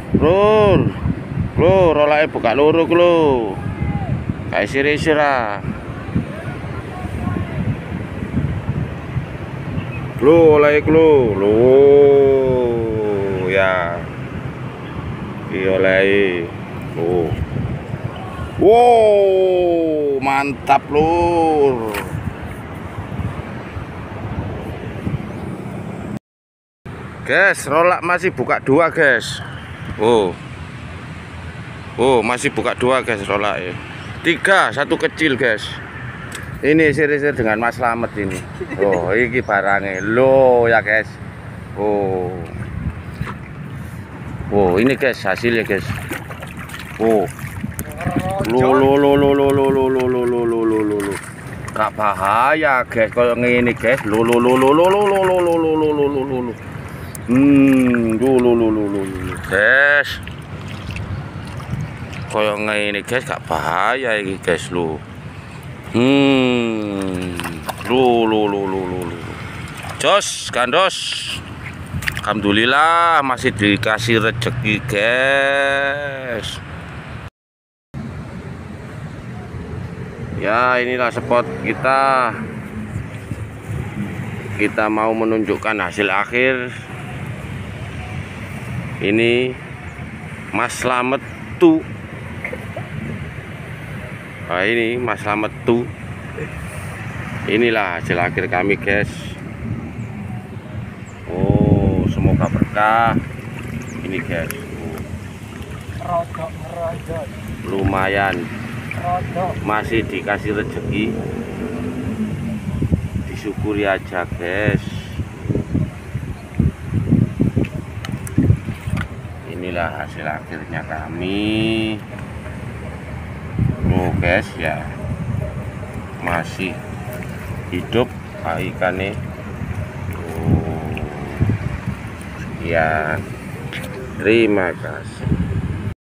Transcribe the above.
Lur, lur, rolake buka loro ku lho. Kae sire-sire ah. Lho, oleh ku lho. Lho, ya. Iki oleh. Oh. Wow, mantap lur. Guys, rolak masih buka dua, guys. Oh. Oh, masih buka dua, guys, rolak ya. 3, satu kecil, guys. Ini siri-siri dengan Mas Slamet ini. Oh, ini barangnya. Loh ya, guys. Oh. Oh, ini guys hasilnya, guys. Oh. Lo. Gak bahaya, guys. Kalau ngene, guys. Lo. Guys. Kayak ngene, guys, gak bahaya iki, guys, lo. Lo. Jos, gandos. Alhamdulillah masih dikasih rezeki, guys. Ya, inilah spot kita. Kita mau menunjukkan hasil akhir. Ini Mas Slamet tuh. Nah, ini Mas Slamet tuh. Inilah hasil akhir kami, guys. Oh, semoga berkah. Ini, guys. Lumayan. Masih dikasih rezeki. Disyukuri aja, guys. Inilah hasil akhirnya kami. Oh, guys, ya masih hidup ikannya. Oh, ya, terima kasih.